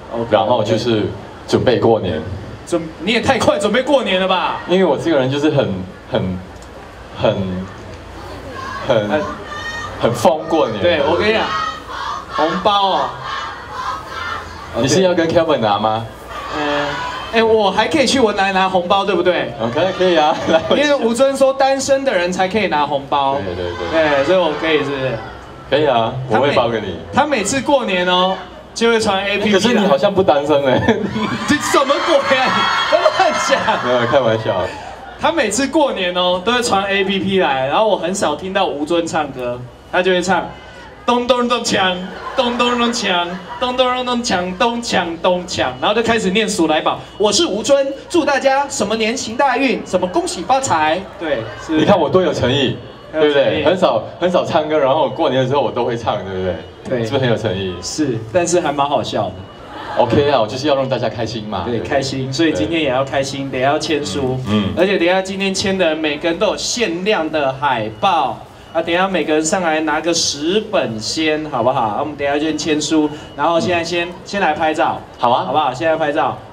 然后就是准备过年。 你也太快准备过年了吧？ 因为我这个人就是很疯过年。 对，我跟你讲，红包哦。 你是要跟 Kevin 拿吗？ 我还可以去文莱拿红包，对不对？ 可以啊，来。 因为吴尊说单身的人才可以拿红包。对，所以我可以是不是？可以啊，我会包给你。 他每次过年哦，就会传 APP。 可是你好像不单身哎。 这什么鬼啊？乱讲。 没有开玩笑。 他每次过年哦，都会传 APP 来，然后我很少听到吴尊唱歌，他就会唱。咚咚咚锵，咚咚咚锵，咚咚咚锵，咚锵咚锵，然后就开始念数来宝。我是吴尊，祝大家什么年行大运，什么恭喜发财。对， 你看我多有诚意，对不对？很少唱歌，然后过年的时候我都会唱，对不对？ 对， 是不是很有诚意？ 是，但是还蛮好笑的。 OK 啊，我就是要让大家开心嘛。 对，开心，所以今天也要开心，等一下要签书。而且等一下今天签的人每个人都有限量的海报。等一下每个人上来拿个10本先，好不好？我们等一下就签书，然后现在先来拍照， 好啊， 好不好？现在拍照。